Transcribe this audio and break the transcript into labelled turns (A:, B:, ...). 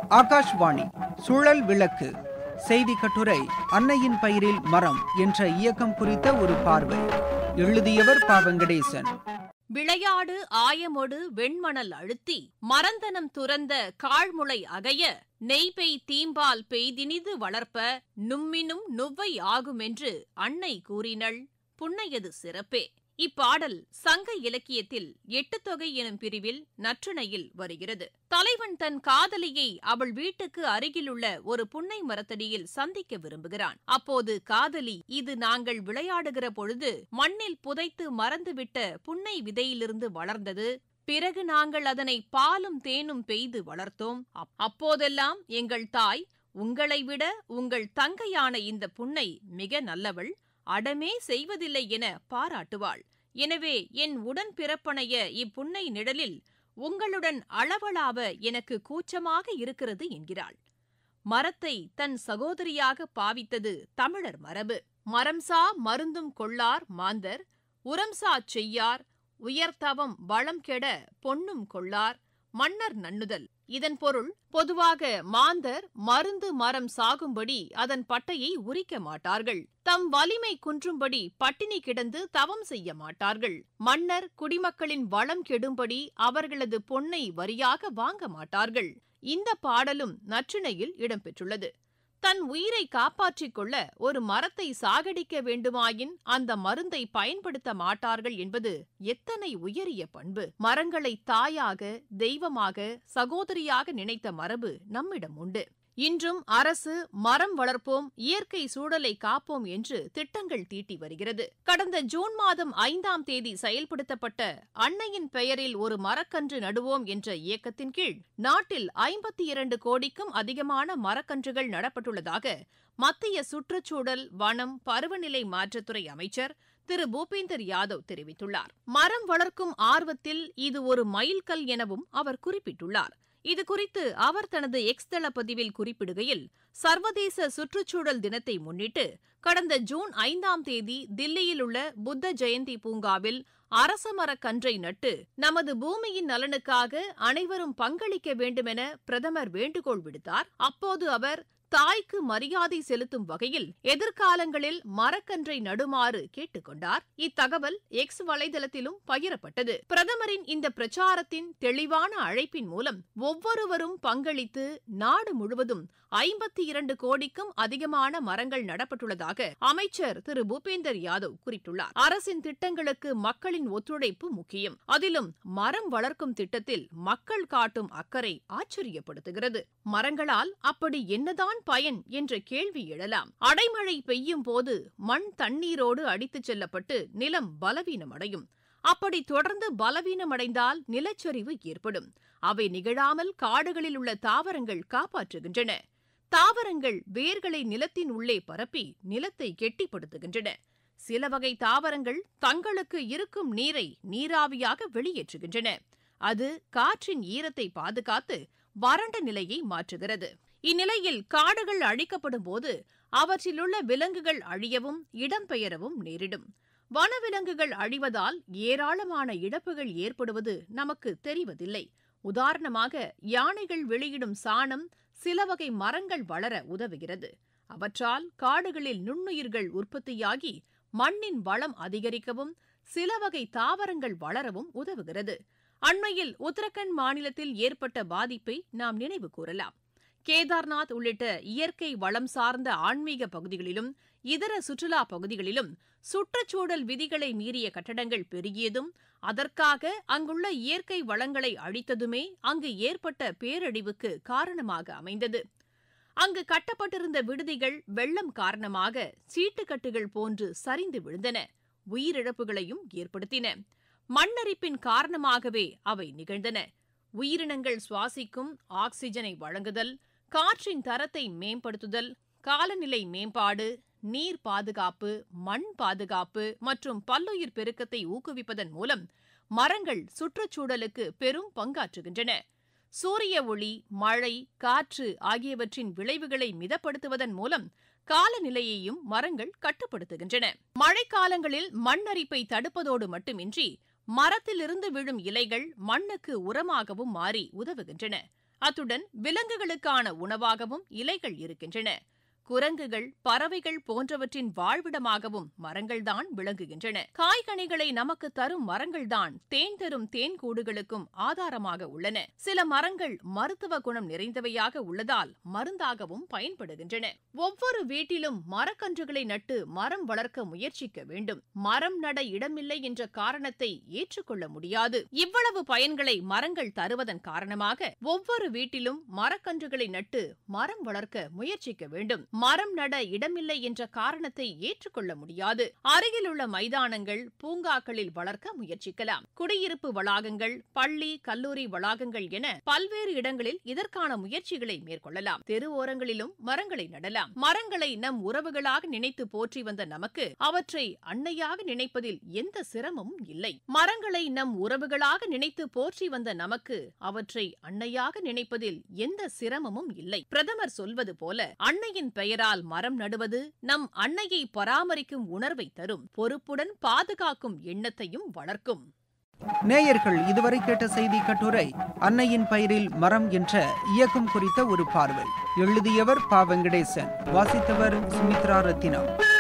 A: ஆகாஷ்வாணி சுழல் விளக்கு செய்தி கட்டுரை அன்னையின் பெயரில் மரம் என்ற இயக்கம் குறித்த ஒரு பார்வை. எழுதியவர் ப. வெங்கடேசன்.
B: விளையாடு ஆயமொடு வெண்மணல் அழுத்தி மரந்தனம் துறந்த காழ்முளை அகைய நெய்பெய் தீம்பால் பெய்தினிது வளர்ப்ப நும்மினும் நுவ்வை ஆகுமென்று அன்னை கூறினள். புன்னையது சிறப்பே. இப்பாடல் சங்க இலக்கியத்தில் எட்டுத்தொகை எனும் பிரிவில் நற்றிணையில் வருகிறது. தலைவன் தன் காதலியை அவள் வீட்டுக்கு அருகிலுள்ள ஒரு புன்னை மரத்தடியில் சந்திக்க விரும்புகிறான். அப்போது காதலி, இது நாங்கள் விளையாடுகிற பொழுது மண்ணில் புதைத்து மறந்துவிட்ட புன்னை விதையிலிருந்து வளர்ந்தது. பிறகு நாங்கள் அதனை பாலும் தேனும் பெய்து வளர்த்தோம். அப்போதெல்லாம் எங்கள் தாய், உங்களை விட உங்கள் தங்கையான இந்த புன்னை மிக நல்லவள், அடமே செய்வதில்லை என பாராட்டுவாள். எனவே என் உடன் பிறப்பனைய இப்புன்னை நிழலில் உங்களுடன் அளவளாவ எனக்கு கூச்சமாக இருக்கிறது என்கிறாள். மரத்தை தன் சகோதரியாக பாவித்தது தமிழர் மரபு. மரம்சா மருந்தும் கொள்ளார் மாந்தர், உரம்சா செய்யார் உயர்தவம் வளம் கெட பொன்னும் கொள்ளார் மன்னர் நன்னுதல். இதன் பொருள், பொதுவாக மாந்தர் மருந்து மரம் சாகும்படி அதன் பட்டையை உரிக்க மாட்டார்கள். தம் வலிமை குன்றும்படி பட்டினி கிடந்து தவம் செய்ய மாட்டார்கள். மன்னர் குடிமக்களின் வளம் கெடும்படி அவர்களது பொன்னை வரியாக வாங்க மாட்டார்கள். இந்த பாடலும் நற்றிணையில் இடம்பெற்றுள்ளது. தன் உயிரை காப்பாற்றிக் கொள்ள ஒரு மரத்தை சாகடிக்க வேண்டுமாயின் அந்த மருந்தை பயன்படுத்த மாட்டார்கள் என்பது எத்தனை உயரிய பண்பு! மரங்களை தாயாக, தெய்வமாக, சகோதரியாக நினைத்த மரபு நம்மிடம் உண்டு. இன்றும் அரசு மரம் வளர்ப்போம், இயற்கை சூழலை காப்போம் என்று திட்டங்கள் தீட்டி வருகிறது. கடந்த ஜூன் மாதம் 5ஆம் தேதி செயல்படுத்தப்பட்ட அன்னையின் பெயரில் ஒரு மரக்கன்று நடுவோம் என்ற இயக்கத்தின் கீழ் நாட்டில் 52 கோடிக்கும் அதிகமான மரக்கன்றுகள் நடப்பட்டுள்ளதாக மத்திய சுற்றுச்சூழல், வனம், பருவநிலை மாற்றத்துறை அமைச்சர் திரு பூபேந்தர் யாதவ் தெரிவித்துள்ளார். மரம் வளர்க்கும் ஆர்வத்தில் இது ஒரு மைல்கல் எனவும் அவர் குறிப்பிட்டுள்ளார். இதுகுறித்து அவர் தனது எக்ஸ் தள பதிவில் குறிப்பிடுகையில், சர்வதேச சுற்றுச்சூழல் தினத்தை முன்னிட்டு கடந்த ஜூன் 5ஆம் தேதி தில்லியில் உள்ள புத்த ஜெயந்தி பூங்காவில் அரசமரக் கன்றை நட்டு நமது பூமியின் நலனுக்காக அனைவரும் பங்களிக்க வேண்டுமென பிரதமர் வேண்டுகோள் விடுத்தார். அப்போது அவர் தாய்க்கு மரியாதை செலுத்தும் வகையில் எதிர்காலங்களில் மரக்கன்றை நடுமாறு கேட்டுக் கொண்டார். இத்தகவல் எக்ஸ் வலைதளத்திலும் பகிரப்பட்டது. பிரதமரின் இந்த பிரச்சாரத்தின் தெளிவான அழைப்பின் மூலம் ஒவ்வொருவரும் பங்களித்து நாடு முழுவதும் 52 கோடிக்கும் அதிகமான மரங்கள் நடப்பட்டுள்ளதாக அமைச்சர் திரு பூபேந்தர் யாதவ் குறிப்பிட்டுள்ளார். அரசின் திட்டங்களுக்கு மக்களின் ஒத்துழைப்பு முக்கியம். அதிலும் மரம் வளர்க்கும் திட்டத்தில் மக்கள் காட்டும் அக்கறை ஆச்சரியப்படுத்துகிறது. மரங்களால் அப்படி என்னதான் பயன் என்ற கேள்வி எழலாம். அடைமழை பெய்யும் போது மண் தண்ணீரோடு அடித்துச் செல்லப்பட்டு நிலம் பலவீனமடையும். அப்படி தொடர்ந்து பலவீனமடைந்தால் நிலச்சரிவு ஏற்படும். அவை நிகழாமல் காடுகளில் உள்ள தாவரங்கள் காப்பாற்றுகின்றன. தாவரங்கள் வேர்களை நிலத்தின் உள்ளே பரப்பி நிலத்தை கெட்டிப்படுத்துகின்றன. சில வகை தாவரங்கள் தங்களுக்கு இருக்கும் நீரை நீராவியாக வெளியேற்றுகின்றன. அது காற்றின் ஈரத்தை பாதுகாத்து வறண்ட நிலையை மாற்றுகிறது. இந்நிலையில் காடுகள் அழிக்கப்படும் போது அவற்றிலுள்ள விலங்குகள் அழியவும் இடம்பெயரவும் நேரிடும். வனவிலங்குகள் அழிவதால் ஏராளமான இழப்புகள் ஏற்படுவது நமக்கு தெரிவதில்லை. உதாரணமாக, யானைகள் வெளியிடும் சாணம் சில வகை மரங்கள் வளர உதவுகிறது. அவற்றால் காடுகளில் நுண்ணுயிர்கள் உற்பத்தியாகி மண்ணின் வளம் அதிகரிக்கவும் சில வகை தாவரங்கள் வளரவும் உதவுகிறது. அண்மையில் உத்தரகண்ட் மாநிலத்தில் ஏற்பட்ட பாதிப்பை நாம் நினைவு கூறலாம். கேதார்நாத் உள்ளிட்ட இயற்கை வளம் சார்ந்த ஆன்மீக பகுதிகளிலும் இதர சுற்றுலா பகுதிகளிலும் சுற்றுச்சூழல் விதிகளை மீறிய கட்டடங்கள் பெருகியதும், அதற்காக அங்குள்ள இயற்கை வளங்களை அழித்ததுமே அங்கு ஏற்பட்ட பேரழிவுக்கு காரணமாக அமைந்தது. அங்கு கட்டப்பட்டிருந்த விடுதிகள் வெள்ளம் காரணமாக சீட்டுக்கட்டுகள் போன்று சரிந்து விழுந்தன. உயிரிழப்புகளையும் ஏற்படுத்தின. மண்ணரிப்பின் காரணமாகவே அவை நிகழ்ந்தன. உயிரினங்கள் சுவாசிக்கும் ஆக்சிஜனை வழங்குதல், காற்றின் தரத்தை மேம்படுத்துதல், காலநிலை மேம்பாடு, நீர் பாதுகாப்பு, மண் பாதுகாப்பு மற்றும் பல்லுயிர் பெருக்கத்தை ஊக்குவிப்பதன் மூலம் மரங்கள் சுற்றுச்சூழலுக்கு பெரும் பங்காற்றுகின்றன. சூரிய ஒளி, மழை, காற்று ஆகியவற்றின் விளைவுகளை மிதப்படுத்துவதன் மூலம் காலநிலையையும் மரங்கள் கட்டுப்படுத்துகின்றன. மழைக்காலங்களில் மண் அரிப்பை தடுப்பதோடு மட்டுமின்றி மரத்திலிருந்து விழும் இலைகள் மண்ணுக்கு உரமாகவும் மாறி உதவுகின்றன. அத்துடன் விலங்குகளுக்கான உணவாகவும் இலைகள் இருக்கின்றன. குரங்குகள், பறவைகள் போன்றவற்றின் வாழ்விடமாகவும் மரங்கள்தான் விளங்குகின்றன. காய்கனிகளை நமக்கு தரும் மரங்கள்தான் தேன் தரும் தேன் கூடுகளுக்கும் ஆதாரமாக உள்ளன. சில மரங்கள் மருத்துவ குணம் நிறைந்தவையாக உள்ளதால் மருந்தாகவும் பயன்படுகின்றன. ஒவ்வொரு வீட்டிலும் மரக்கன்றுகளை நட்டு மரம் வளர்க்க முயற்சிக்க வேண்டும். மரம் நட இடமில்லை என்ற காரணத்தை ஏற்றுக்கொள்ள முடியாது. இவ்வளவு பயன்களை மரங்கள் தருவதன் காரணமாக ஒவ்வொரு வீட்டிலும் மரக்கன்றுகளை நட்டு மரம் வளர்க்க முயற்சிக்க வேண்டும். மரம் நட இடமில்லை என்ற காரணத்தை ஏற்றுக்கொள்ள முடியாது. அருகில் உள்ள மைதானங்கள், பூங்காக்களில் வளர்க்க முயற்சிக்கலாம். குடியிருப்பு வளாகங்கள், பள்ளி, கல்லூரி வளாகங்கள் என பல்வேறு இடங்களில் இதற்கான முயற்சிகளை மேற்கொள்ளலாம். தெரு ஓரங்களிலும் மரங்களை நடலாம். மரங்களை நம் உறவுகளாக நினைத்து போற்றி வந்த நமக்கு அவற்றை அன்னையாக நினைப்பதில் எந்த சிரமமும் இல்லை. மரங்களை நம் உறவுகளாக நினைத்து போற்றி வந்த நமக்கு அவற்றை அன்னையாக நினைப்பதில் எந்த சிரமமும் இல்லை. பிரதமர் சொல்வது போல அன்னையின் பெயரால் மரம் நடுவது நம் அன்னையை பராமரிக்கும் உணர்வை தரும். பொறுப்புடன் பாதுகாக்கும் எண்ணத்தையும் வளர்க்கும்.
A: நேயர்கள் இதுவரை கேட்ட செய்தி கட்டுரை அன்னையின் பெயரில் மரம் என்ற இயக்கம் குறித்த ஒரு பார்வை. எழுதியவர் ப. வெங்கடேசன், வாசித்தவர் சுமித்ரா ரத்தினம்.